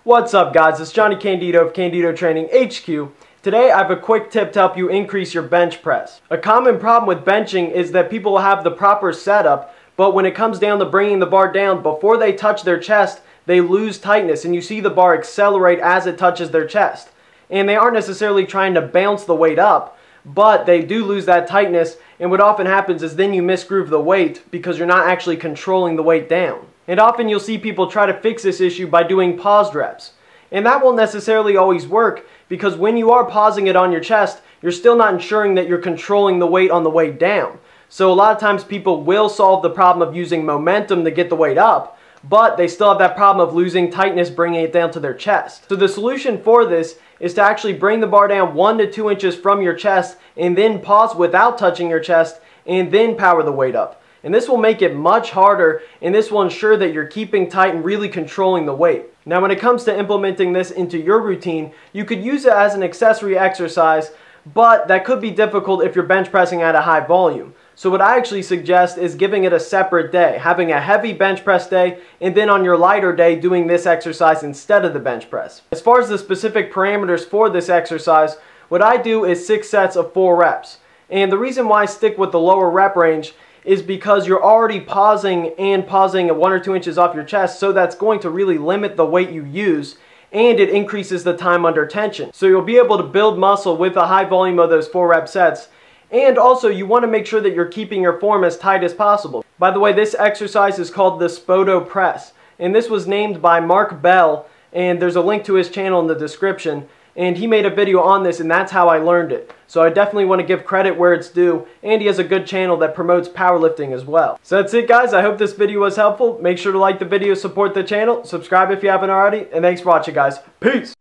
What's up guys, it's Johnny Candido of Candido Training HQ. Today I have a quick tip to help you increase your bench press. A common problem with benching is that people will have the proper setup, but when it comes down to bringing the bar down, before they touch their chest, they lose tightness and you see the bar accelerate as it touches their chest. And they aren't necessarily trying to bounce the weight up, but they do lose that tightness, and what often happens is then you misgroove the weight because you're not actually controlling the weight down. And often you'll see people try to fix this issue by doing paused reps. And that won't necessarily always work because when you are pausing it on your chest, you're still not ensuring that you're controlling the weight on the way down. So a lot of times people will solve the problem of using momentum to get the weight up, but they still have that problem of losing tightness bringing it down to their chest. So the solution for this is to actually bring the bar down 1 to 2 inches from your chest and then pause without touching your chest and then power the weight up. And this will make it much harder, and this will ensure that you're keeping tight and really controlling the weight. Now when it comes to implementing this into your routine, you could use it as an accessory exercise, but that could be difficult if you're bench pressing at a high volume. So what I actually suggest is giving it a separate day, having a heavy bench press day, and then on your lighter day doing this exercise instead of the bench press. As far as the specific parameters for this exercise, what I do is 6 sets of 4 reps. And the reason why I stick with the lower rep range is because you're already pausing at 1 or 2 inches off your chest, so that's going to really limit the weight you use, and it increases the time under tension. So you'll be able to build muscle with a high volume of those 4 rep sets, and also you want to make sure that you're keeping your form as tight as possible. By the way, this exercise is called the Spoto Press, and this was named by Mark Bell, and there's a link to his channel in the description. And he made a video on this, and that's how I learned it. So I definitely want to give credit where it's due, and he has a good channel that promotes powerlifting as well. So that's it guys, I hope this video was helpful. Make sure to like the video, support the channel, subscribe if you haven't already, and thanks for watching guys. Peace!